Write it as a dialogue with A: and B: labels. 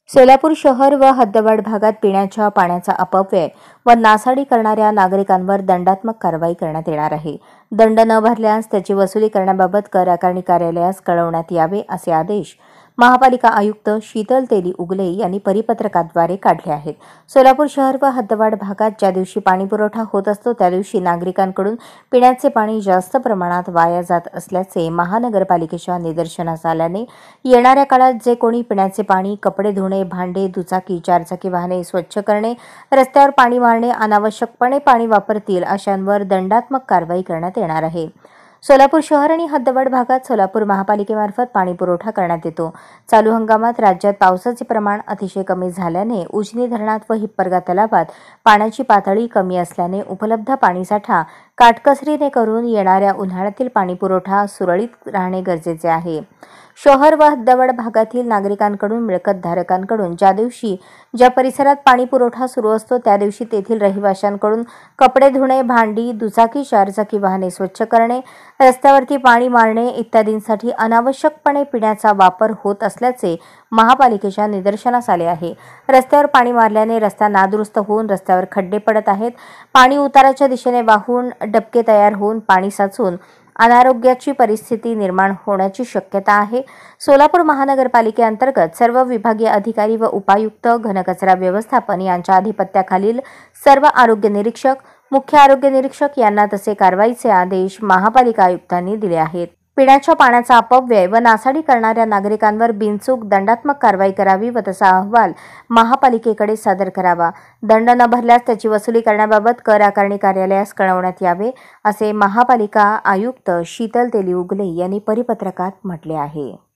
A: सोलापूर शहर व हद्दवाढ भागात पिण्याच्या पाण्याचा अपव्यय व नासाडी करणाऱ्या नागरिकांवर दंडात्मक कारवाई करण्यात येणार आहे. दंड न भरल्यास त्याची वसुली करण्याबाबत कर आकारणी कार्यालयास कळवण्यात यावे असे आदेश महापालिका आयुक्त शीतल तेली उगले यांनी परिपत्रकाद्वारे काढले आहेत. सोलापूर शहर व हद्दवाढ भागात ज्या दिवशी पाणीपुरवठा होत असतो त्या दिवशी नागरिकांकडून पिण्याचे पाणी जास्त प्रमाणात वाया जात असल्याचे महानगरपालिकेच्या निदर्शनास आल्याने येणाऱ्या काळात जे कोणी पिण्याचे पाणी, कपडे धुणे, भांडे, दुचाकी, चारचाकी वाहने स्वच्छ करणे, रस्त्यावर पाणी मारणे, अनावश्यकपणे पाणी वापरतील अशांवर दंडात्मक कारवाई करण्यात येणार आहे. सोलापूर शहर आणि हद्दवाढ भागात सोलापूर महापालिकेमार्फत पाणी पुरवठा करण्यात येतो. चालू हंगामात राज्यात पावसाचे प्रमाण अतिशय कमी झाल्याने उजनी धरणात व हिप्परगा तलावात पाण्याची पातळी कमी असल्याने उपलब्ध पाणीसाठा काटकसरीने करून येणाऱ्या उन्हाळ्यातील पाणीपुरवठा सुरळीत राहणे गरजेचे आहे. शहर व हद्दवाढ भागातील नागरिकांकडून, मिळकतधारकांकडून ज्या परिसरात पाणी पुरवठा सुरू असतो त्या दिवशी तेथील रहिवाशांकडून कपडे धुणे, भांडी, दुचाकी, चारचाकी वाहने स्वच्छ करणे, रस्त्यावरती पाणी मारणे इत्यादींसाठी अनावश्यकपणे पिण्याचा वापर होत असल्याचे महापालिकेच्या निदर्शनास आले आहे. रस्त्यावर पाणी मारल्याने रस्ता नादुरुस्त होऊन रस्त्यावर खड्डे पडत आहेत. पाणी उताराच्या दिशेने वाहून डबके तयार होऊन पाणी साचून अनारोग्याची परिस्थिती निर्माण होण्याची शक्यता आहे. सोलापूर महानगरपालिकेअंतर्गत सर्व विभागीय अधिकारी व उपायुक्त, घनकचरा व्यवस्थापन यांच्या अधिपत्याखालील सर्व आरोग्य निरीक्षक, मुख्य आरोग्य निरीक्षक यांना तसे कारवाईचे आदेश महापालिका आयुक्तांनी दिले आहेत. पिण्याच्या पाण्याचा अपव्यय व नासाडी करणाऱ्या नागरिकांवर बिनचूक दंडात्मक कारवाई करावी व तसा अहवाल महापालिकेकडे सादर करावा. दंड न भरल्यास त्याची वसुली करण्याबाबत कर आकारणी कार्यालयास कळवण्यात यावे असे महापालिका आयुक्त शीतल तेली उगले यांनी परिपत्रकात म्हटले आहे.